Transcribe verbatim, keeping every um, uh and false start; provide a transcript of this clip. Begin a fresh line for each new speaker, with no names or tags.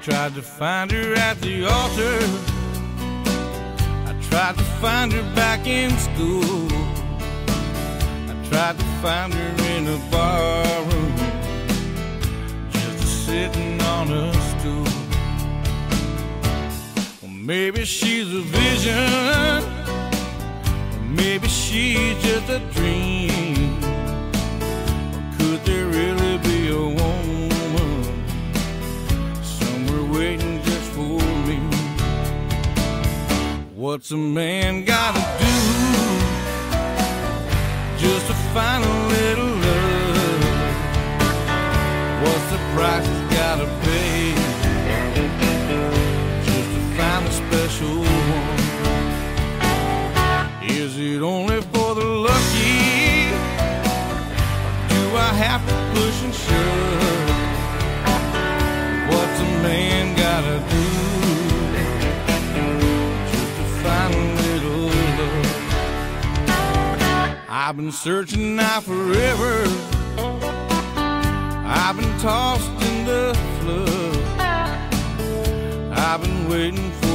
tried to find her at the altar. I tried to find her back in school. I tried to find her in a bar room, just sitting on a stool. Well, maybe she's a vision, or maybe she's just a dream. Or could there really be a woman somewhere waiting just for me? What's a man gotta do just to find a little love? What's the price he's gotta pay just to find a special one? Is it only for the lucky, or do I have to push and shove? What's a man gotta do just to find a little love? I've been searching now forever. I've been tossed in the flood. I've been waiting for